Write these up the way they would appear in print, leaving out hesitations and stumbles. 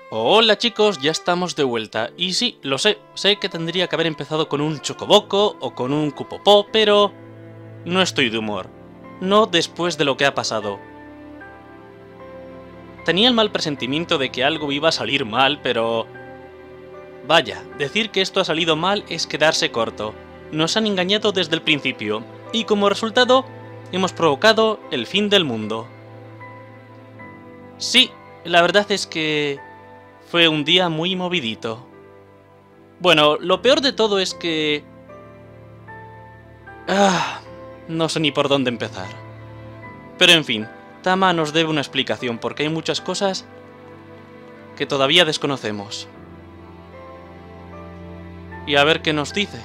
Hola chicos, ya estamos de vuelta. Y sí, lo sé, sé que tendría que haber empezado con un chocoboco o con un cupopó, pero no estoy de humor. No después de lo que ha pasado. Tenía el mal presentimiento de que algo iba a salir mal, pero... Vaya, decir que esto ha salido mal es quedarse corto. Nos han engañado desde el principio, y como resultado, hemos provocado el fin del mundo. Sí, la verdad es que... fue un día muy movidito. Bueno, lo peor de todo es que... no sé ni por dónde empezar. Pero en fin, Tama nos debe una explicación porque hay muchas cosas que todavía desconocemos. Y a ver qué nos dice.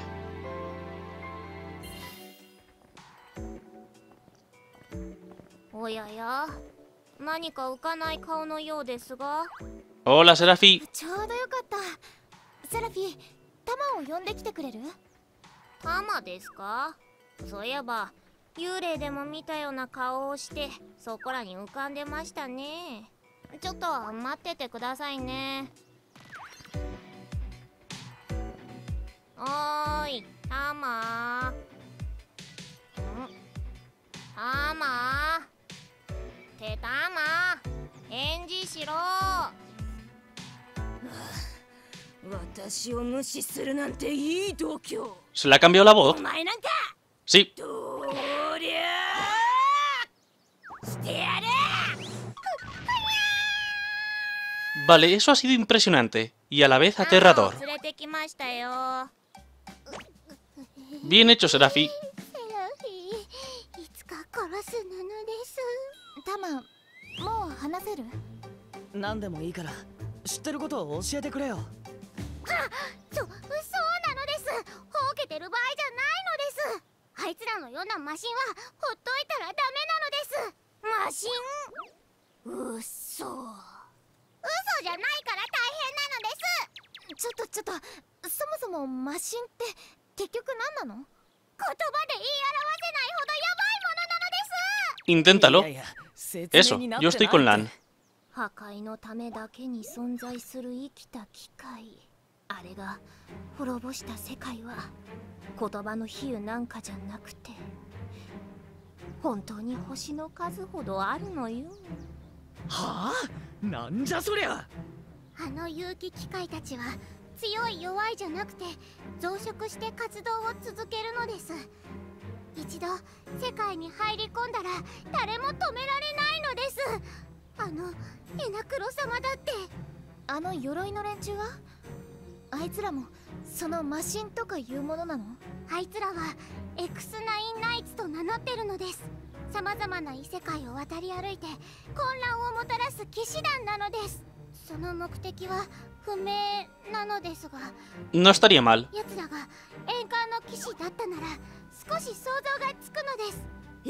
Hola, Serafi. ちょうどよかった。セラフィ、タマを呼んできてくれる？ タマですか？そういえば幽霊でも見たような顔をしてそこらに浮かんでましたね。ちょっと待っててくださいね。おーい、タマ。タマ。ってタマ。返事しろ。 私を無視するなんていい度胸。 ¿Se le ha cambiado la voz? お前なんか。 Sí. どりゃー。してやる。 Vale, eso ha sido impresionante y a la vez aterrador. 連れてきましたよ。 Bien hecho, Serafi. セラフィ、いつか殺すなのです。タマ、もう話せる？ 何でもいいから知ってることを教えてくれよ。 そうなのです。ほうけてる場合じゃないのです。あいつらのようなマシンはほっといたらダメなのです。マシン？嘘じゃないから大変なのです。 ちょっと、そもそもマシンって結局何なの？ 言葉で言い Inténtalo. 表せないほどやばいものなのです。 いやいや説 Eso, 明になって yo ない estoy con Lan. 破壊のためだけに存在する生きた機械、あれが滅ぼした世界は言葉の比喩なんかじゃなくて本当に星の数ほどあるのよ。 はあ、なんじゃそりゃ。 あの有機機械たちは強い弱いじゃなくて増殖して活動を続けるのです。一度世界に入り込んだら誰も止められないのです。あのエナクロ様だって。 あの鎧の連中は？あいつらもそのマシンとかいうものなの？ あいつらは X9 ナイツと名乗ってるのです。様々な異世界を渡り歩いて混乱をもたらす騎士団なのです。その目的は不明なのですが、 No estaría mal. 奴らが円環の騎士だったなら少し想像がつくのです。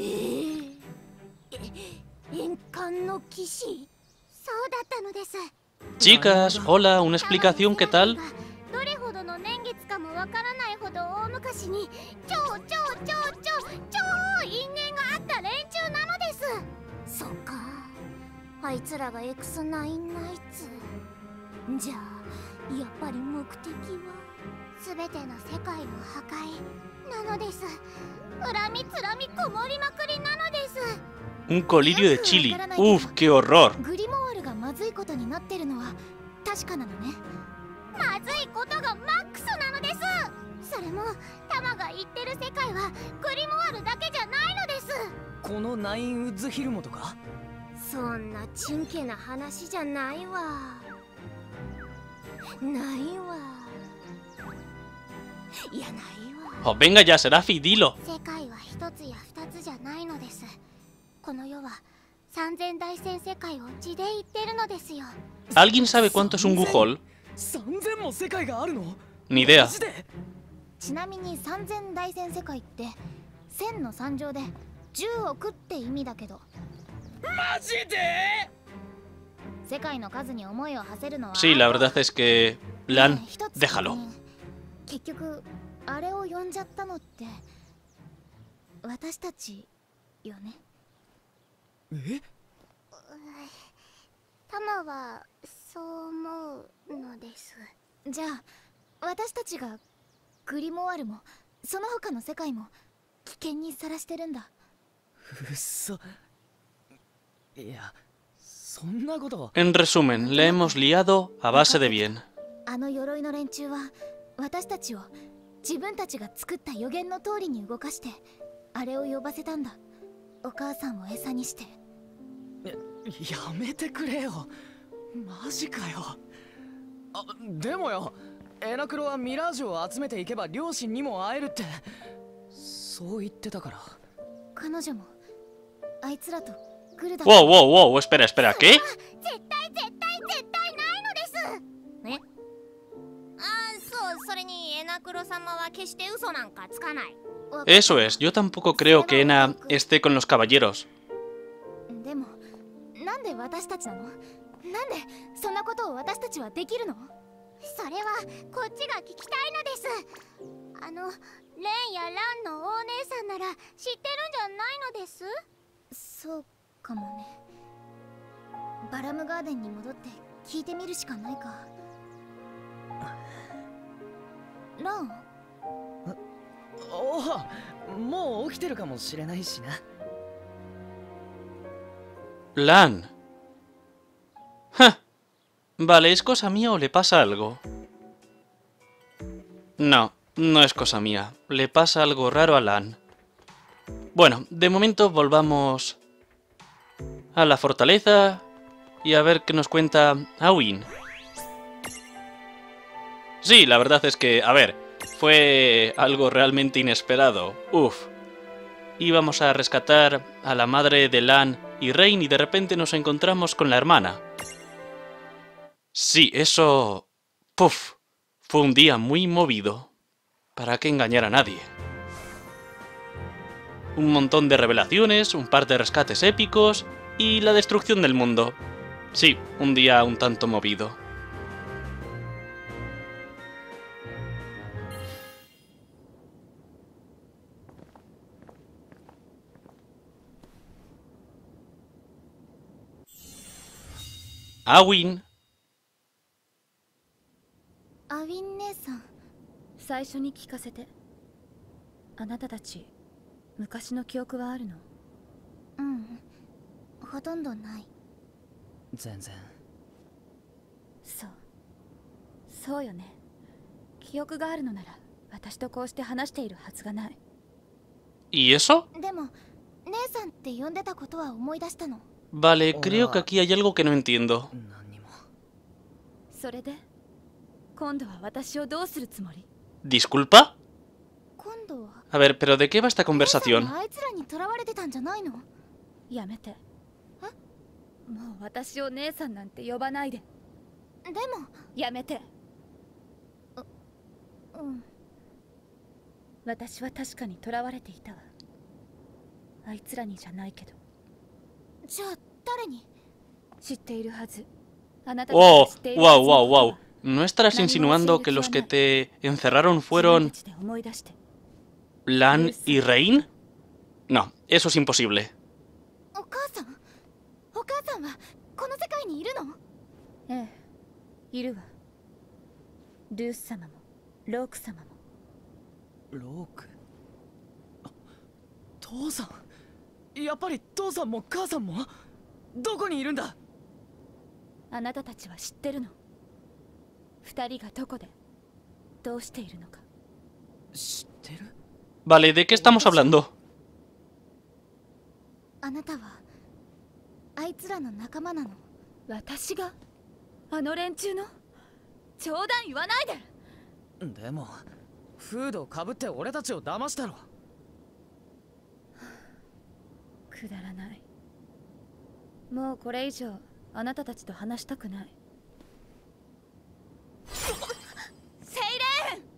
円環の騎士？そうだったのです。 Chicas, hola, una explicación, ¿qué tal? どれほどの年月かもわからないほど大昔に超因縁があった連中なのです。そっか、あいつらが X9 ナイツじゃあ、やっぱり目的は全ての世界の破壊なのです。恨みつらみこもりまくりなのです。 Un colirio de chili. Uf, qué horror. グリモワールがまずいことになってるのは確かなのね。 まずいことがマックスなのです。それもタマが言ってる世界はグリモワールだけじゃないのです。 このナインウッズヒルモとか。 そんなちんけな話じゃないわ。ないわ。いや、ないわ。 Oh, venga ya, Serafi, dilo. 世界は一つや二つじゃないのです。この世は三千大千世界を地で言ってるのですよ。 ¿Alguien sabe cuánto es un Gujol? 3000も世界があるの？ Ni idea. マジで？ ちなみに三千大千世界って1000の3乗で10億って意味だけど、 マジで？ 世界の数に思いを馳せるのは Sí, la verdad es que... ね Lan, え一つ déjalo. 結局あれを呼んじゃったのって私たちよね。 え？ タマはそう思う。 じゃあ私たちがグリモワールもその他の世界も危険にさらしてるんだ。 うっそ。いや、そんなこと。 En resumen, le hemos liado a base de bien. あの鎧の連中は私たちを自分たちが作った予言の通りに動かしてあれを呼ばせたんだ。お母さんを餌にして。 やめてくれよ。マジかよ。あ、でもよ、エナクロはミラージュを集めていけば両親にも会えるってそう言ってたから。 彼女もあいつらと来るだ Wow, wow, wow, espera, espera, ¿qué? 絶対ないのです。え？そう、それにエナクロ様は決して嘘なんかつかない。 Eso es, yo tampoco creo que Ena esté con los caballeros. でもなんで私たちなの？なんでそんなことを私たちはできるの？ それはこっちが聞きたいのです。レンやランのお姉さんなら知ってるんじゃないのです？ そうかもね。バラムガーデンに戻って聞いてみるしかないか。ラン？ おお、もう起きてるかもしれないしな。 Lan. Ja. Vale, ¿es cosa mía o le pasa algo? No, no es cosa mía. Le pasa algo raro a Lan. Bueno, de momento volvamos a la fortaleza y a ver qué nos cuenta Awin. Sí, la verdad es que, a ver, fue algo realmente inesperado. Uf. Íbamos a rescatar a la madre de Lan y Rain y de repente nos encontramos con la hermana. Sí, eso... Puf. Fue un día muy movido. ¿Para qué engañar a nadie? Un montón de revelaciones, un par de rescates épicos y la destrucción del mundo. Sí, un día un tanto movido. Awin. アウィン姉さん。 最初に聞かせて。あなたたち昔の記憶はあるの？ うん、ほとんどない。 全然。 そうよね。記憶があるのなら私とこうして話しているはずがない。 ¿Y eso? でも姉さんって呼んでたことは思い出したの。 Vale, creo que aquí hay algo que no entiendo. それで今度は私をどうするつもり？ ¿Disculpa? 今度は A ver, pero ¿de qué va esta conversación? あいつらに囚われてたんじゃないの？ やめて。もう私を姉さんなんて呼ばないで。 でもやめて。 うん。 私は確かに囚われていたわ。あいつらにじゃないけど。 じゃあ誰に？ 知っているはず。あなた ¡Oh! ¡Wow, wow, wow! ¿No estarás insinuando que los que te encerraron fueron Lan y Rain? No, eso es imposible. お母さんはこの世界にいるの？ ええ、いるわ。ルース様もローク様も。 ローク？父さん？やっぱり父さんも母さんも？どこにいるんだ？ あなたたちは知ってるの？二人がどこでどうしているのか。 知ってる？ Vale, ¿de qué estamos hablando? あなたはあいつらの仲間なの？ 私があの連中の？冗談言わないで。 でもフードをかぶって俺たちを騙したろ。 くだらない。もうこれ以上あなたたちと話したくない。セイレン！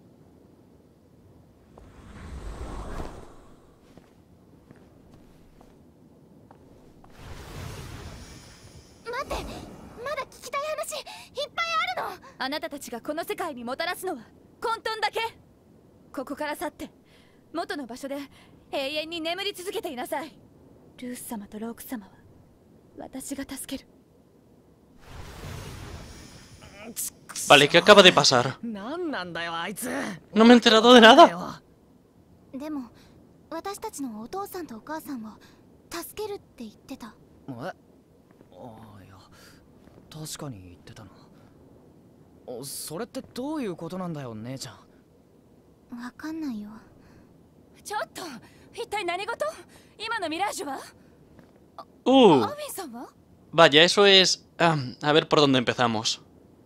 待って、まだ聞きたい話いっぱいあるの。 あなたたちがこの世界にもたらすのは混沌だけ。ここから去って元の場所で永遠に眠り続けていなさい。ルース様とローク様は私が助ける。 Vale, ¿qué acaba de pasar? なんなんだよあいつ。 No me he enterado de nada. でも私たちのお父さんとお母さんを助けるって言ってた。 え、ああ、いや確かに言ってたな。それってどういうことなんだよ姉ちゃん。 わかんないよ。 ちょっと一体何事？今のミラージュは？アーウィンさんは？ Vaya, eso es... a ver por dónde empezamos.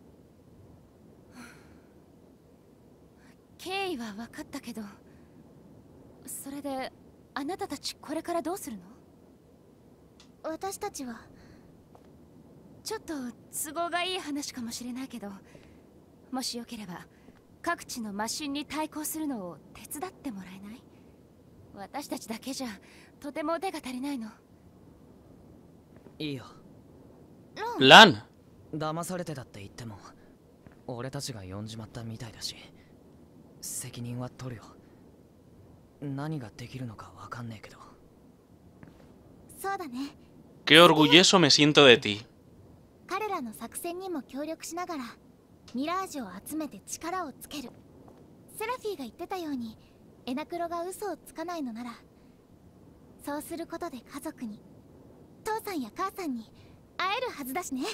経緯は分かったけど、それであなたたちこれからどうするの？ 私たちはちょっと都合がいい話かもしれないけど、もしよければ各地のマシンに対抗するのを手伝ってもらえない？私たちだけじゃとても腕が足りないの。 いいよ。 Lan. 騙されてたって言っても俺たちが呼んじまったみたいだし責任は取るよ。何ができるのかわかんねえけど。 そうだね。 Qué orgulloso me siento de ti. 彼らの作戦にも協力しながらミラージュを集めて力をつける。セラフィーが言ってたようにエナクロが嘘をつかないのなら、そうすることで家族に、父さんや母さんに会えるはずだしね。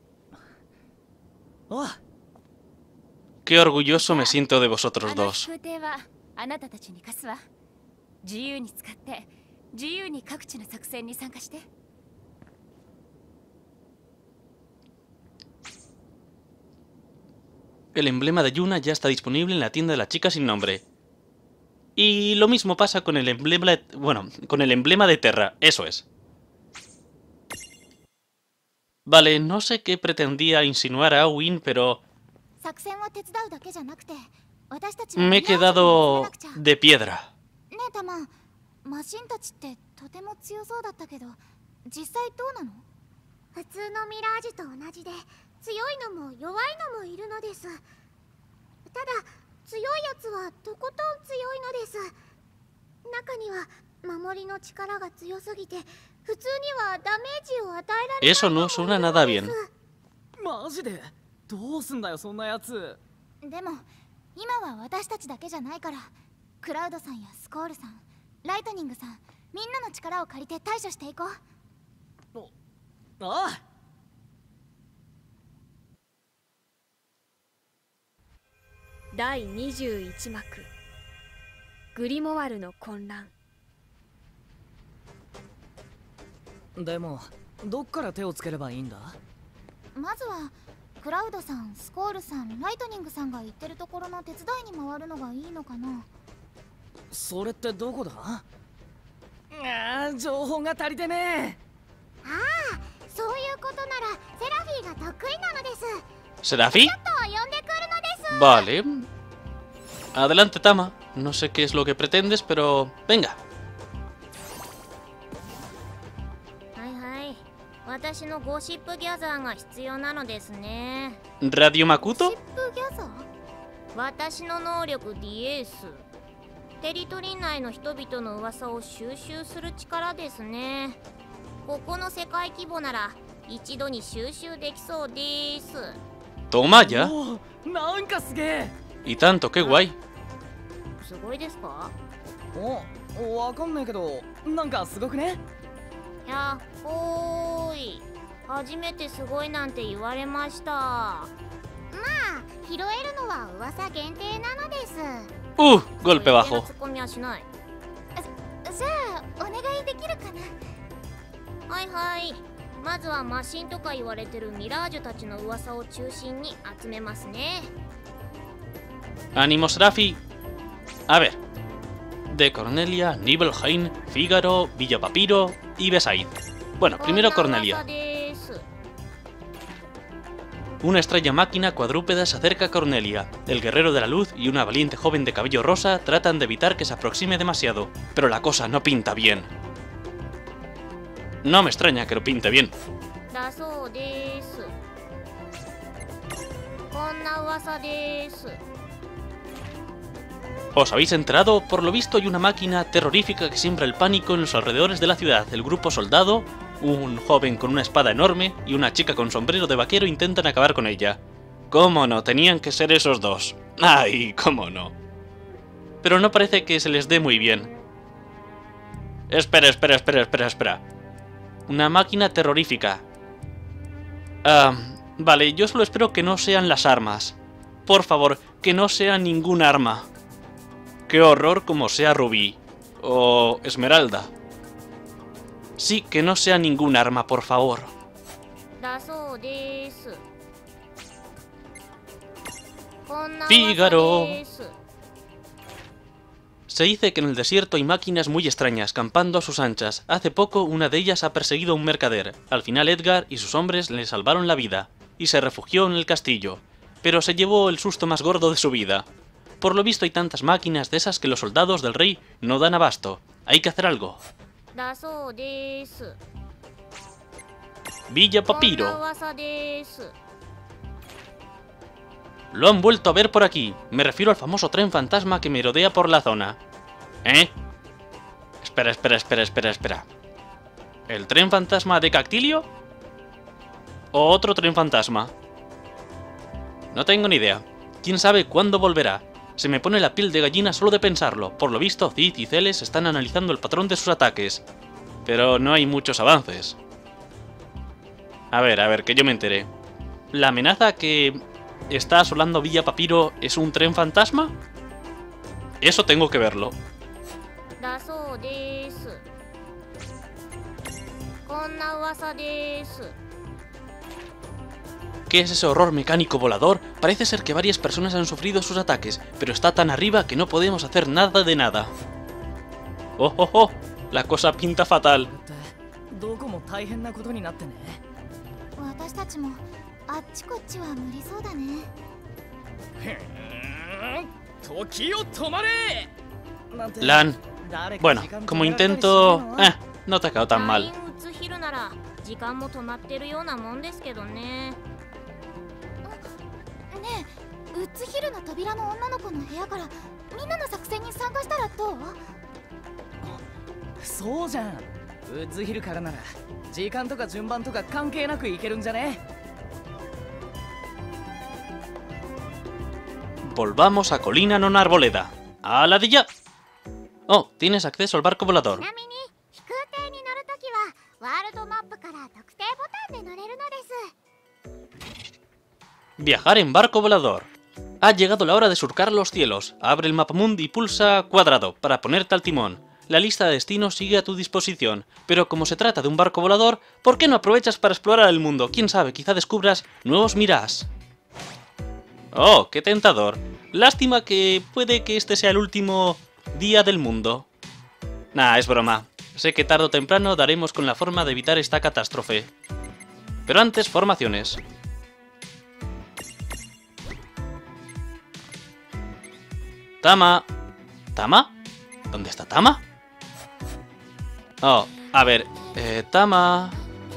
おい。 Qué orgulloso me siento de vosotros あの dos. 空挺はあなたたちに貸すわ。自由に使って自由に各地の作戦に参加して。 El emblema de Yuna ya está disponible en la tienda de la chica sin nombre. Y lo mismo pasa con el emblema de... Bueno, con el emblema de Terra, eso es. Vale, no sé qué pretendía insinuar a Awin, pero... 作戦を手伝うだけじゃなくて、私たちは Me he ミラージュを集め quedado なくちゃ。 de piedra. ねえタマ、マシンたちってとても強そうだったけど、実際どうなの？ 普通のミラージュと同じで強いのも弱いのもいるのです。ただ強いやつはとことん強いのです。中には守りの力が強すぎて普通にはダメージを与えられない Eso no suena nada bien. マジでどうすんだよそんなやつ。 でも今は私たちだけじゃないから、クラウドさんやスコールさん、ライトニングさん、みんなの力を借りて対処していこう。 ああ。 第21幕グリモワルの混乱。 でもどっから手をつければいいんだ？ まずはクラウドさん、スコールさん、ライトニングさんが言ってるところの手伝いに回るのがいいのかな。 それってどこだ？ああ、情報が足りてねえ。 ああ、そういうことならセラフィーが得意なのです。 ¿Serafi? ちょっと呼んでくるのです。 Vale. Adelante, Tama. No sé qué es lo que pretendes, pero... Venga. はいはい。私のゴシップギャザーが必要なのですね。 ¿Radio シッ Makuto? プギャザー？ 私の能力ディエース。テリトリー内の人々の噂を収集する力ですね。ここの世界規模なら一度に収集できそうです。 Toma ya. おお、なんかすげえ。 Y tanto, qué guay. すごいですか？ お、わかんないけど、なんかすごくね？ やっほーい。初めてすごいなんて言われました。まあ、拾えるのは噂限定なのです。 Golpe bajo. ツッコミはしない。 じゃあお願いできるかな。 はいはい。まずはマシンとか言われてるミラージュたちの噂を中心に集めますね。 Ánimo, Serafi. A ver. De Cornelia, Nibelheim, Fígaro, Villa Papiro y Besaid. Bueno, primero こんな Cornelia. 噂です。 Una extraña máquina cuadrúpeda se acerca a Cornelia. El guerrero de la luz y una valiente joven de cabello rosa tratan de evitar que se aproxime demasiado, pero la cosa no pinta bien. No me extraña que lo pinte bien. だそうです。こんな噂です。 ¿Os habéis enterado? Por lo visto hay una máquina terrorífica que siembra el pánico en los alrededores de la ciudad. El grupo soldado, un joven con una espada enorme y una chica con sombrero de vaquero intentan acabar con ella. ¿Cómo no? Tenían que ser esos dos. ¡Ay, cómo no! Pero no parece que se les dé muy bien. Espera. Una máquina terrorífica. Vale, yo solo espero que no sean las armas. Por favor, que no sea ningún arma. Qué horror como sea Rubí. O Esmeralda. Sí, que no sea ningún arma, por favor. Fígaro. Se dice que en el desierto hay máquinas muy extrañas campando a sus anchas. Hace poco una de ellas ha perseguido a un mercader. Al final Edgar y sus hombres le salvaron la vida y se refugió en el castillo, pero se llevó el susto más gordo de su vida. Por lo visto hay tantas máquinas de esas que los soldados del rey no dan abasto. Hay que hacer algo. Villa Papiro. Lo han vuelto a ver por aquí. Me refiero al famoso tren fantasma que merodea por la zona. ¿Eh? Espera. ¿El tren fantasma de Cactilio? ¿O otro tren fantasma? No tengo ni idea. ¿Quién sabe cuándo volverá? Se me pone la piel de gallina solo de pensarlo. Por lo visto, Cid y Celes están analizando el patrón de sus ataques. Pero no hay muchos avances. A ver, que yo me enteré. ¿La amenaza que está asolando Villa Papiro es un tren fantasma? Eso tengo que verlo. ¿Qué es ese horror mecánico volador? Parece ser que varias personas han sufrido sus ataques, pero está tan arriba que no podemos hacer nada de nada. ¡Oh! La cosa pinta fatal. 私たちもあっちこっちは無理そうだね。 時を止まれ。 Lan. Bueno, como intento... no te ha quedado tan mal. 時間も止まってるようなもんですけどね。 ねえ、ウッズヒルの扉の女の子の部屋からみんなの作戦に参加したらどう？ そうじゃん。ウッズヒルからなら時間とか順番とか関係なくいけるんじゃね？ Volvamos a Colina Non Arboleda. ¡A la de ya! Oh, tienes acceso al barco volador. ちなみに飛空艇に乗るときはワールドマップから特定ボタンで乗れるのです。 Viajar en barco volador. Ha llegado la hora de surcar los cielos. Abre el mapamundi y pulsa cuadrado para ponerte al timón. La lista de destinos sigue a tu disposición, pero como se trata de un barco volador, ¿por qué no aprovechas para explorar el mundo? Quién sabe, quizá descubras nuevos Mirage. Oh, qué tentador. Lástima que puede que este sea el último día del mundo. Nah, es broma. Sé que tarde o temprano daremos con la forma de evitar esta catástrofe. Pero antes, formaciones. Tama. ¿Tama? ¿Dónde está Tama? Oh, a ver. Tama.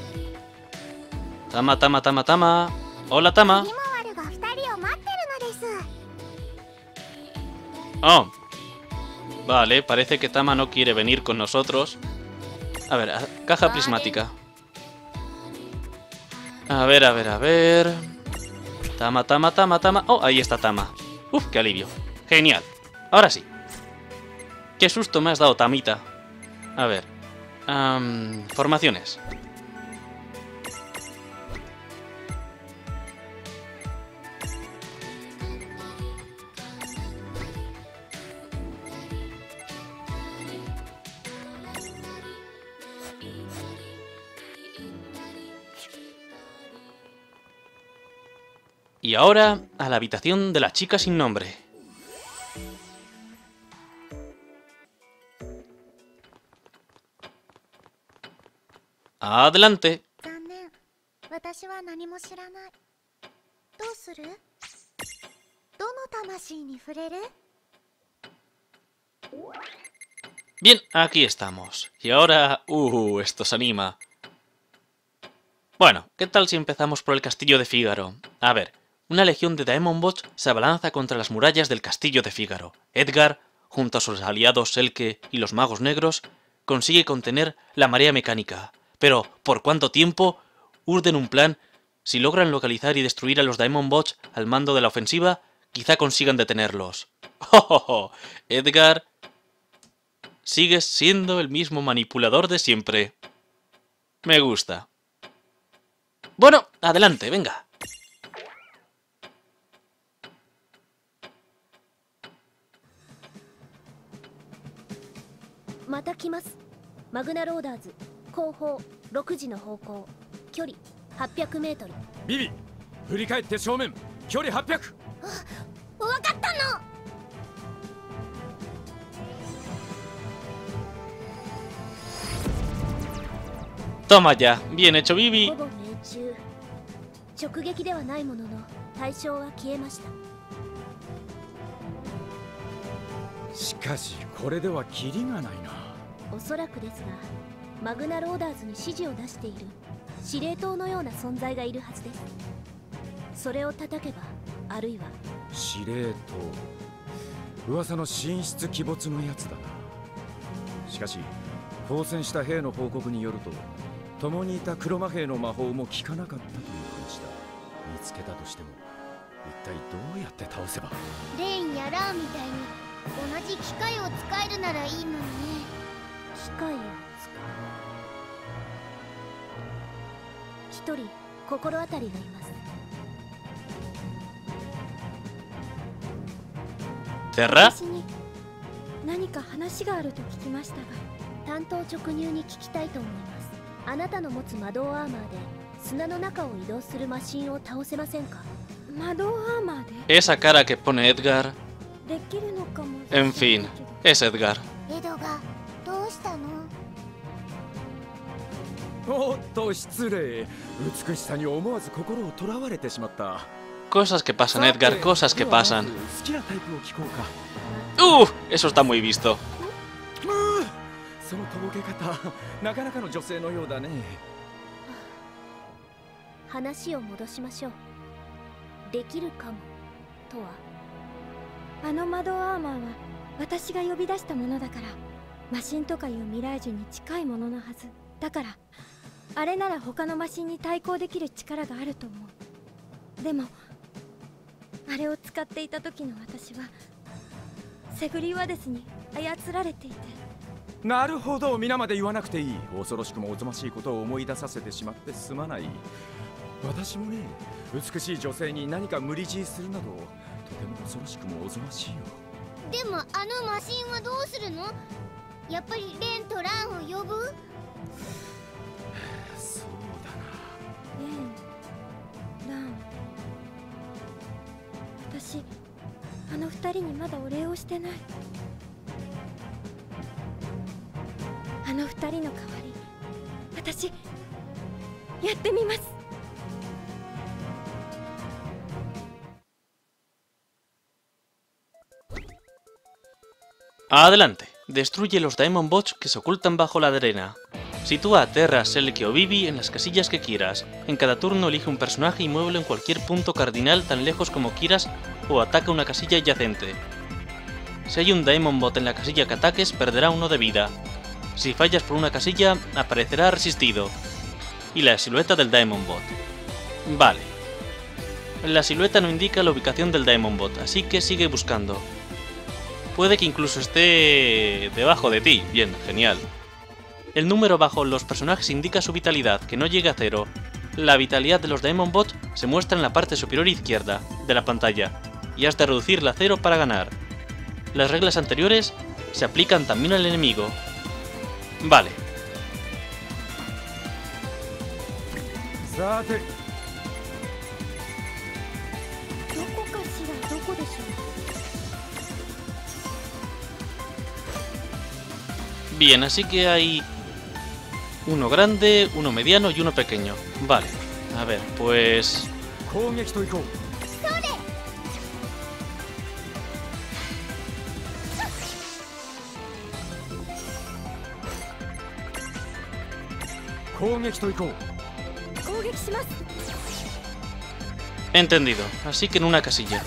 Tama. Hola, Tama. Oh. Vale, parece que Tama no quiere venir con nosotros. A ver, caja prismática. A ver. Tama. Oh, ahí está Tama. Uf, qué alivio. Genial. Ahora sí. Qué susto me has dado, Tamita. A ver. Formaciones. Y ahora, a la habitación de la chica sin nombre. Adelante. Bien, aquí estamos. Y ahora... esto se anima. Bueno, ¿qué tal si empezamos por el castillo de Fígaro? A ver, una legión de Daemonbots se abalanza contra las murallas del castillo de Fígaro. Edgar, junto a sus aliados Selke y los magos negros, consigue contener la marea mecánica. Pero, ¿por cuánto tiempo? Urden un plan Si logran localizar y destruir a los Daemon Bots al mando de la ofensiva, quizá consigan detenerlos. ¡Oh, oh, oh! Edgar, sigues siendo el mismo manipulador de siempre. Me gusta. Bueno, adelante, venga. Mata kimasu. Magna Loaders. 後方6時の方向。距離800メートル。 ビビ、振り返って正面。距離800。 わかったの。 Toma ya, bien hecho, Vivi. ほぼ命中。直撃ではないものの対象は消えました。 しかしこれではキリがないな。 おそらくですが、マグナローダーズに指示を出している司令塔のような存在がいるはずです。それを叩けば、あるいは司令塔、噂の神出鬼没のやつだな。しかし交戦した兵の報告によると、共にいた黒魔兵の魔法も効かなかったという話だ。見つけたとしても一体どうやって倒せば。 レインやラーみたいに同じ機械を使えるならいいのにね。機械を使う。一人心当たりがいます。 Terra? 私に何か話があると聞きましたが、単刀直入に聞きたいと思います。あなたの持つ魔導アーマーで砂の中を移動するマシンを倒せませんか？魔導アーマーで Esa cara que pone Edgar. できるのかも。 En fin, es Edgar. エドがどうしたの？ おっと失礼。美しさに思わず心をとらわれてしまった。 Cosas que pasan, Edgar, cosas que pasan. 好きなタイプを聞こうか。 Eso está muy visto. そのとぼけ方、なかなかの女性のようだね。 話を戻しましょう。できるかもとは。 あの魔導アーマーは私が呼び出したものだから、マシンとかいうミラージュに近いもののはずだから、あれなら他のマシンに対抗できる力があると思う。でもあれを使っていた時の私はセグリワデスに操られていて。 なるほど、皆まで言わなくていい。恐ろしくもおぞましいことを思い出させてしまってすまない。私もね、美しい女性に何か無理強いするなど、とても恐ろしくもおぞましいよ。 でもあのマシンはどうするの？やっぱりレンとランを呼ぶ？ そうだな。 レン、ラン、私あの二人にまだお礼をしてない。あの二人の代わり、私やってみます。 Adelante, destruye los Daemon Bots que se ocultan bajo la arena. Sitúa a Terra, Selkie o Vivi en las casillas que quieras. En cada turno elige un personaje y muévelo en cualquier punto cardinal tan lejos como quieras o ataca una casilla adyacente. Si hay un Daemon Bot en la casilla que ataques, perderá 1 de vida. Si fallas por una casilla, aparecerá resistido. Y la silueta del Daemon Bot. Vale. La silueta no indica la ubicación del Daemon Bot, así que sigue buscando. Puede que incluso esté debajo de ti. Bien, genial. El número bajo los personajes indica su vitalidad, que no llegue a 0. La vitalidad de los Daemon Bot se muestra en la parte superior izquierda de la pantalla, y has de reducirla a 0 para ganar. Las reglas anteriores se aplican también al enemigo. Vale. Bien, así que hay uno grande, uno mediano y uno pequeño. Vale, a ver, pues... Entendido, así que en una casilla.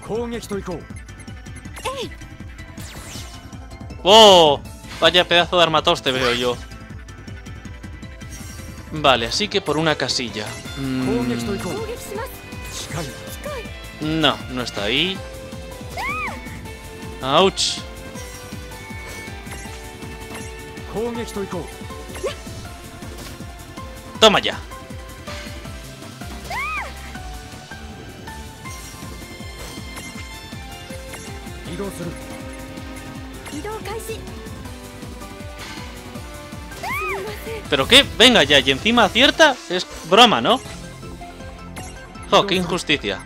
¡Oh! Vaya pedazo de armatoste veo yo. Vale, así que por una casilla. No, no está ahí. ¡Auch! ¡Toma ya! ¿Pero qué? Venga ya, y encima acierta. Es broma, ¿no? ¡Oh, qué injusticia!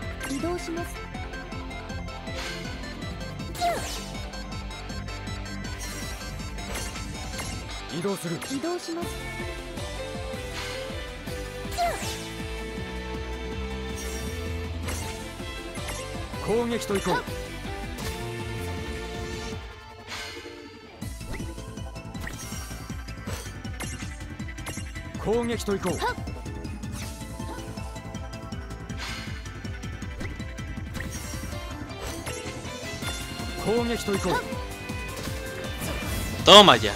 ¡Toma ya!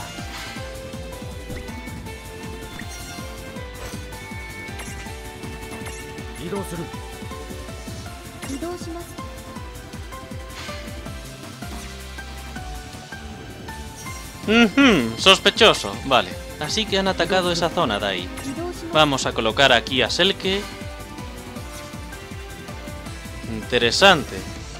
Sospechoso. Vale. Así que han atacado esa zona de ahí. Vamos a colocar aquí a Selke. Interesante.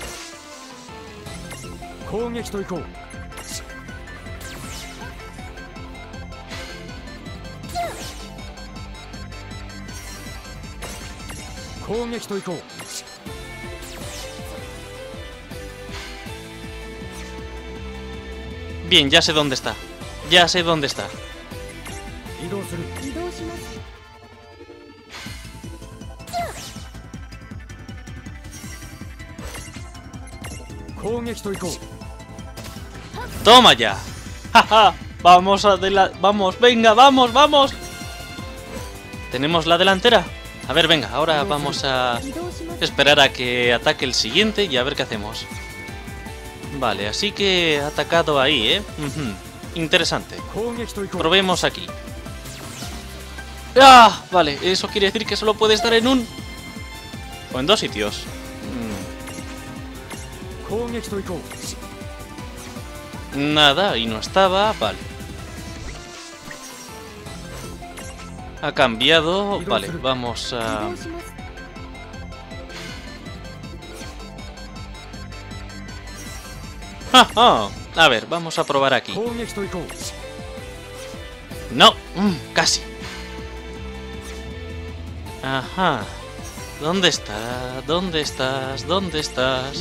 Bien, ya sé dónde está. Ya sé dónde está. ¡Toma ya! ¡Jaja! Vamos vamos, venga, vamos, vamos. ¿Tenemos la delantera? A ver, venga, ahora vamos a esperar a que ataque el siguiente y a ver qué hacemos. Vale, así que ha atacado ahí, ¿eh? Interesante. Probemos aquí. ¡Ah! Vale, eso quiere decir que solo puede estar en un... o en dos sitios. Nada, y no estaba... Vale. Ha cambiado... Vale, vamos a... ¡Ja, ja! A ver, vamos a probar aquí. No, casi. Ajá. ¿Dónde está? ¿Dónde estás? ¿Dónde estás?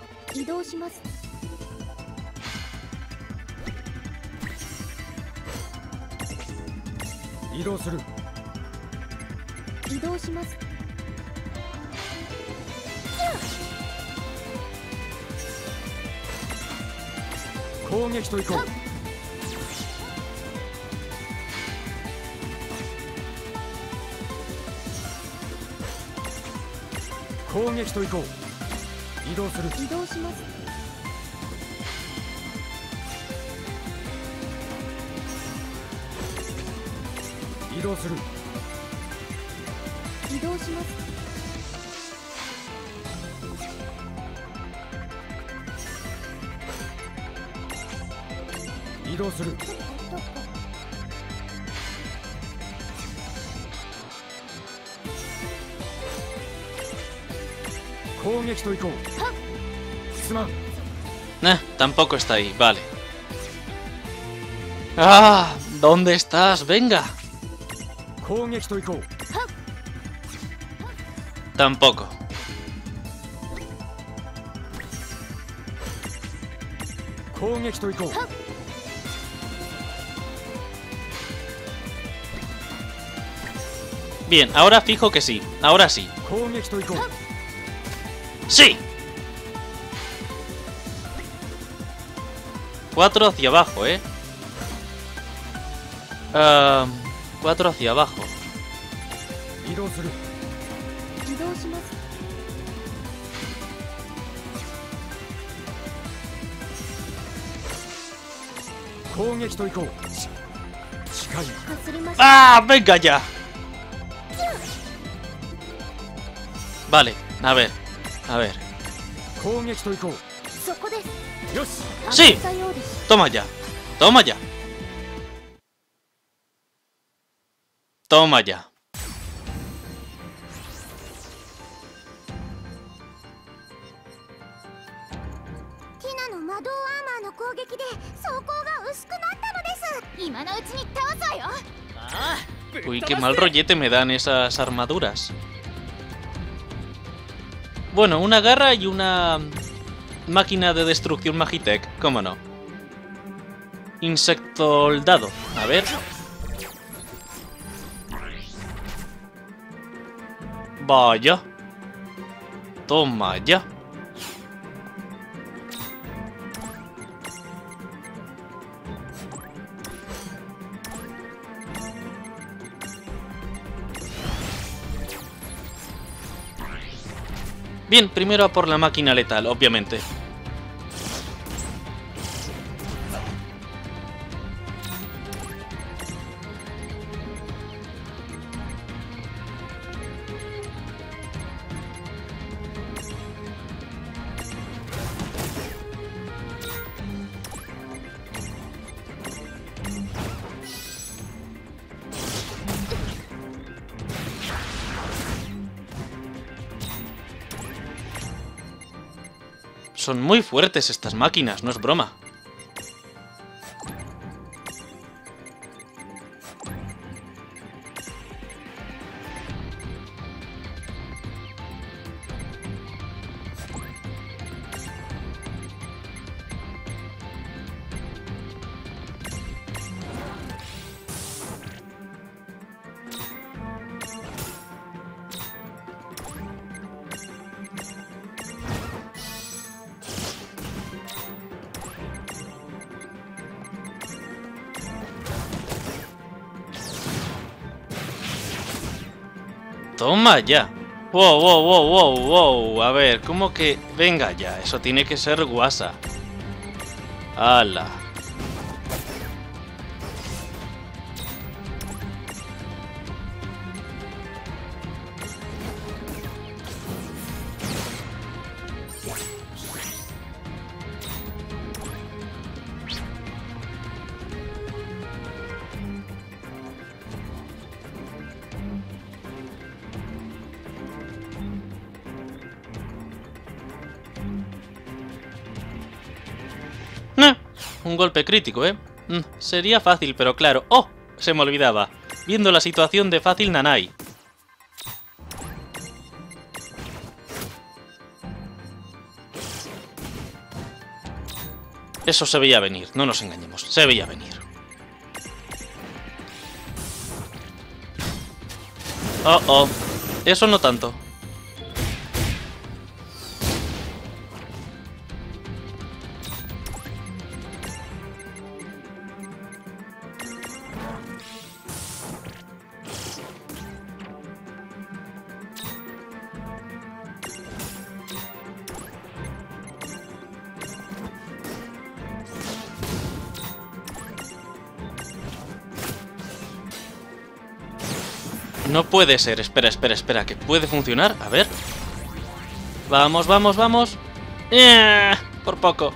Tampoco está ahí, vale. ¡Ah! ¿Dónde estás? ¡Venga! Tampoco. Bien, ahora fijo que sí. Ahora sí. ¡Sí! 4 hacia abajo, ¿eh? 4 hacia abajo. ¡Ah! ¡Venga ya! Vale, a ver. ¡Sí! Toma ya. Toma ya. Uy, qué mal rollete me dan esas armaduras. Bueno, una garra y una máquina de destrucción Magitech, cómo no. Insectoldado, a ver. Vaya. Toma ya. Bien, primero a por la máquina letal, obviamente. Son muy fuertes estas máquinas, no es broma. Toma ya. Wow. A ver, ¿cómo que...? Venga ya, eso tiene que ser guasa. ¡Hala! Un golpe crítico, ¿eh? Sería fácil, pero claro... ¡Oh! Se me olvidaba. Viendo la situación de fácil Nanai. Eso se veía venir, no nos engañemos. Se veía venir. Oh. Eso no tanto. No puede ser. Espera. ¿Que puede funcionar? A ver. Vamos. Por poco.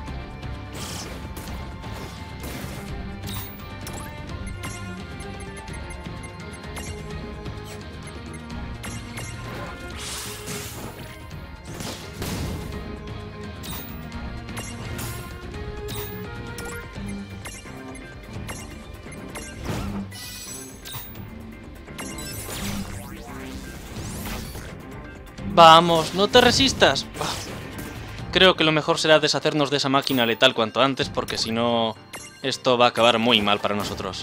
Vamos, no te resistas. Creo que lo mejor será deshacernos de esa máquina letal cuanto antes, porque si no, esto va a acabar muy mal para nosotros.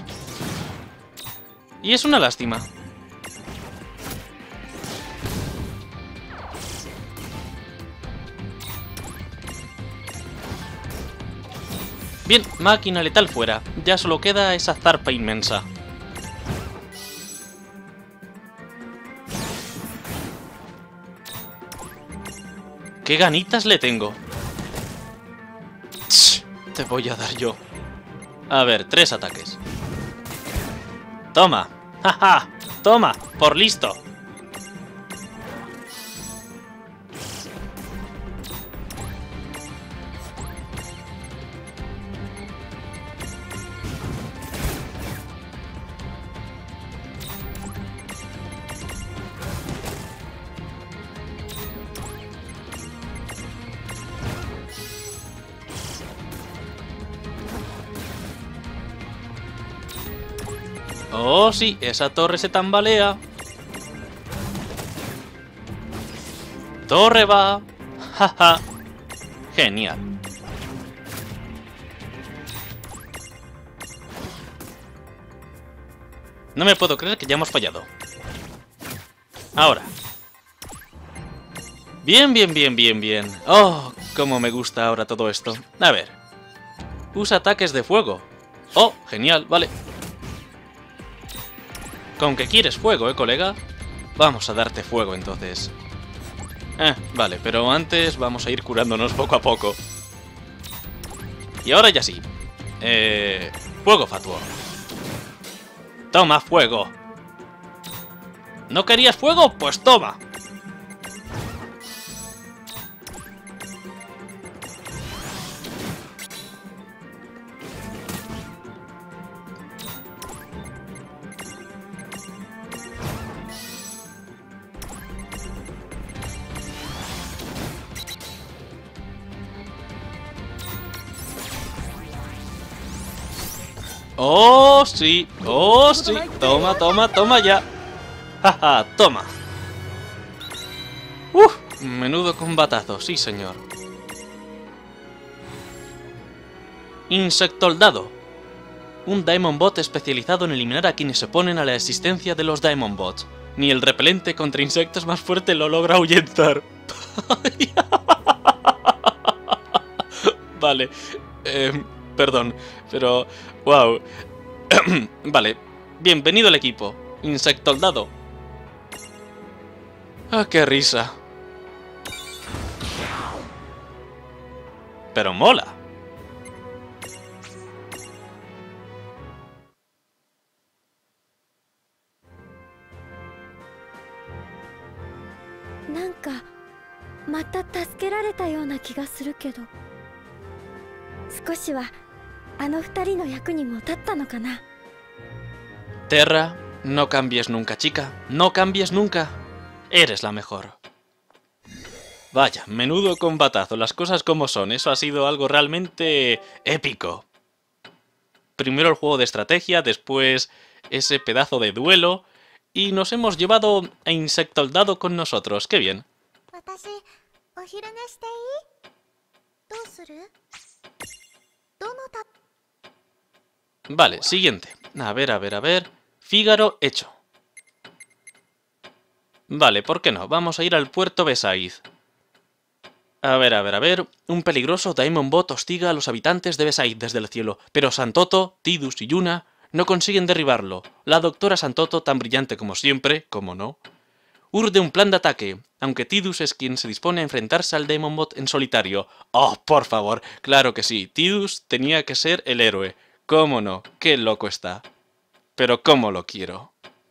Y es una lástima. Bien, máquina letal fuera. Ya solo queda esa zarpa inmensa. ¡Qué ganitas le tengo! Te voy a dar yo. A ver, 3 ataques. Toma. ¡Jaja! Toma, por listo. Oh, sí, esa torre se tambalea. Torre va. Jaja. Genial. No me puedo creer que ya hemos fallado. Ahora. Bien, bien, bien, bien, bien. Oh, cómo me gusta ahora todo esto. A ver. Usa ataques de fuego. Oh, genial, vale. Con que quieres fuego, colega. Vamos a darte fuego, entonces. Vale, pero antes vamos a ir curándonos poco a poco. Y ahora ya sí. Fuego fatuo. Toma fuego. ¿No querías fuego? Pues toma. ¡Oh, sí! ¡Oh, sí! Toma, toma, toma ya. ¡Jaja! Toma. Menudo combatazo, sí señor. Insectoldado. Un Daemon Bot especializado en eliminar a quienes se oponen a la existencia de los Daemon Bots. Ni el repelente contra insectos más fuerte lo logra ahuyentar. Vale. Perdón, pero... ¡Wow! Vale. Bienvenido al equipo. Insectoldado. ¡Ah, qué risa! Pero mola. Nanka, また助けられたような気がするけど、少しはあの二人の役にも立ったのかな。 Terra, no cambies nunca, chica. No cambies nunca. Eres la mejor. Vaya, menudo combatazo, las cosas como son. Eso ha sido algo realmente épico. Primero el juego de estrategia, después ese pedazo de duelo. Y nos hemos llevado a Insectoldado con nosotros. ¡Qué bien! Vale, siguiente. A ver. Fígaro hecho. Vale, ¿por qué no? Vamos a ir al puerto Besaid. A ver. Un peligroso Daemon Bot hostiga a los habitantes de Besaid desde el cielo, pero Santoto, Tidus y Yuna no consiguen derribarlo. La doctora Santoto, tan brillante como siempre, como no, urde un plan de ataque, aunque Tidus es quien se dispone a enfrentarse al Daemon Bot en solitario. ¡Oh, por favor! Claro que sí, Tidus tenía que ser el héroe. ¿Cómo no? ¡Qué loco está! Pero cómo lo quiero.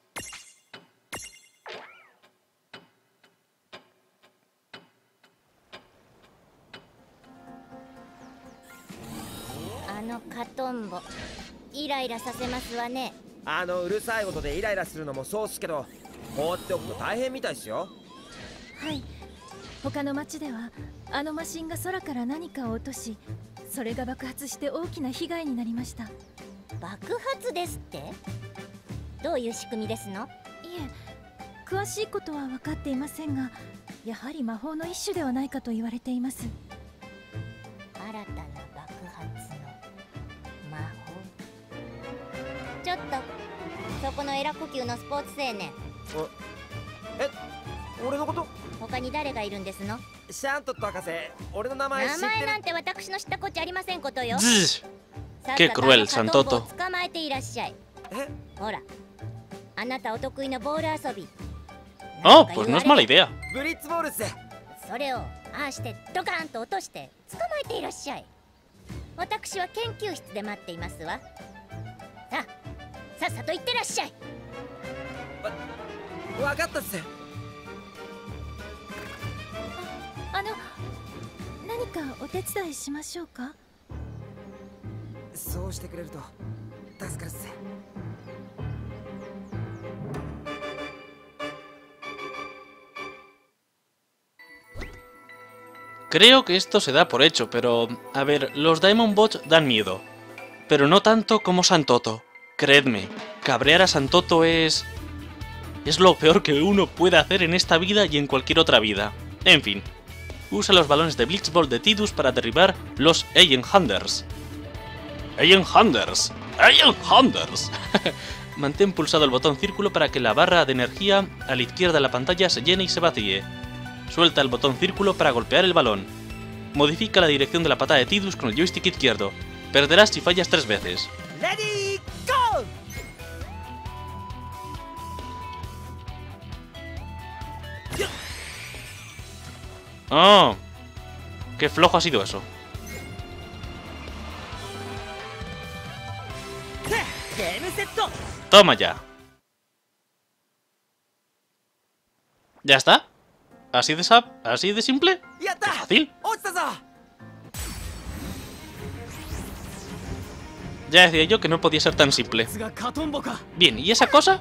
Katombo. イライラさせますわね。 うるさいことでイライラするのもそうっすけど、放っておくと大変みたいっすよ。 はい。他の町ではあのマシンが空から何かを落とし、それが爆発して大きな被害になりました。 爆発ですって？どういう仕組みですの？ いえ、詳しいことは分かっていませんが、やはり魔法の一種ではないかと言われています。 新たな爆発の魔法。ちょっと、そこのエラ呼吸のスポーツ青年。 俺のこと？ 他に誰がいるんですの？ シャントット博士、俺の名前知ってる？ 名前なんて私の知ったこっちゃありませんことよ。 Qué cruel, Santoto. 捕まえていらっしゃい。ほら、あなたお得意のボール遊び。 Oh, pues no es mala idea. ブリッツボールっす。 それをああしてドカーンと落として捕まえていらっしゃい。 私は研究室で待っていますわ。さっさと行ってらっしゃい。 わかったっす。 何かお手伝いしましょうか？ そうしてくれると助かるっす。 Creo que esto se da por hecho, pero... A ver, los Diamond Bots dan miedo. Pero no tanto como Santoto. Creedme, cabrear a Santoto es lo peor que uno puede hacer en esta vida y en cualquier otra vida. En fin. Usa los balones de Blitzball de Tidus para derribar los Alien Hunters. ¡Alien Hunters! ¡Alien Hunters! Mantén pulsado el botón círculo para que la barra de energía a la izquierda de la pantalla se llene y se vacíe. Suelta el botón círculo para golpear el balón. Modifica la dirección de la patada de Tidus con el joystick izquierdo. Perderás si fallas 3 veces. ¡Ready, go! ¡Oh! ¡Qué flojo ha sido eso! ¡Toma ya! ¿Ya está? ¿Así de simple? ¡Qué fácil! Ya decía yo que no podía ser tan simple. Bien, ¿y esa cosa?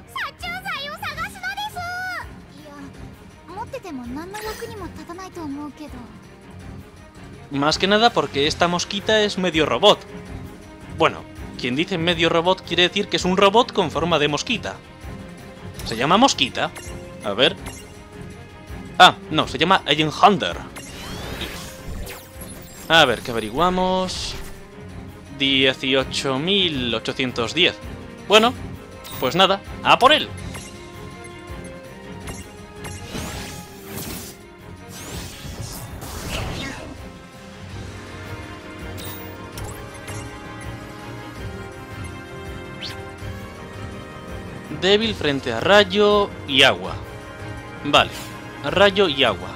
Más que nada porque esta mosquita es medio robot. Bueno, quien dice medio robot quiere decir que es un robot con forma de mosquita. ¿Se llama mosquita? A ver... Ah, no, se llama Alien Hunter. A ver, ¿qué averiguamos? 18.810. Bueno, pues nada, ¡a por él! Débil frente a rayo y agua. Vale, rayo y agua.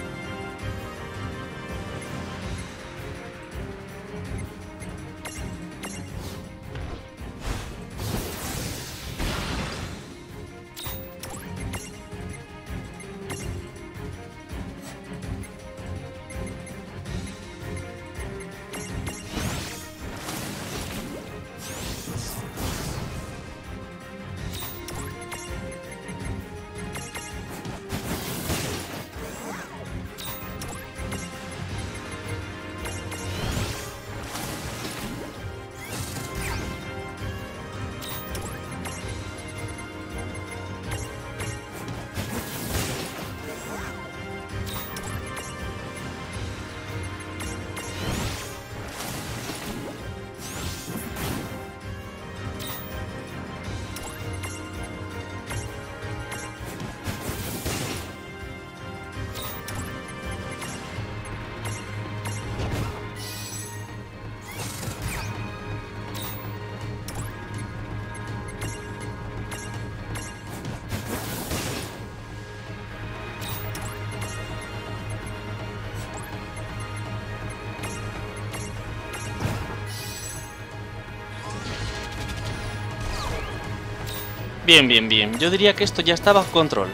Bien, bien, bien. Yo diría que esto ya está bajo control.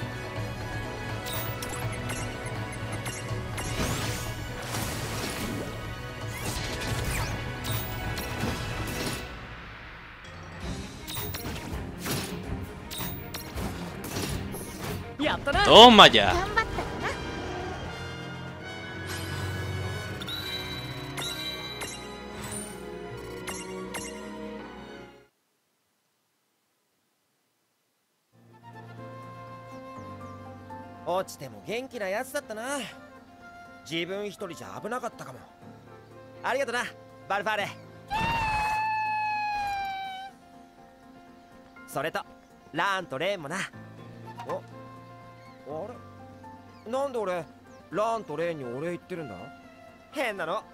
¡Toma ya! 落ちても元気なやつだったな。自分一人じゃ危なかったかも。ありがとな、バルファーレ。それとラーンとレーンもな。お、あれ、なんで俺ラーンとレーンにお礼言ってるんだ？変なの。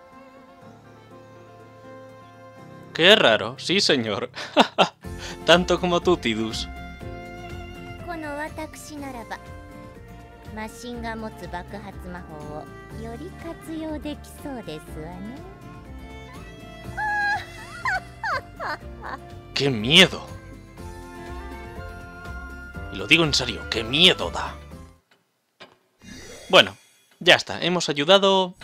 Qué raro, sí señor. Tanto como tú, Tidus. この私ならばマシンが持つ爆発魔法をより活用できそうですわね。 ¡Qué miedo! Y lo digo en serio, ¡qué miedo da! Bueno, ya está, hemos ayudado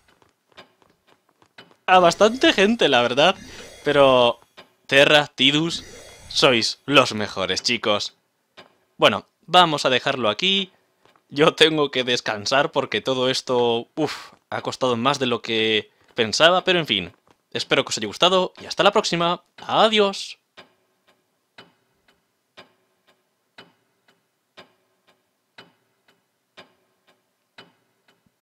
a bastante gente, la verdad. Pero Terra, Tidus, sois los mejores, chicos. Bueno, vamos a dejarlo aquí. Yo tengo que descansar porque todo esto, ha costado más de lo que pensaba, pero en fin. Espero que os haya gustado y hasta la próxima. Adiós.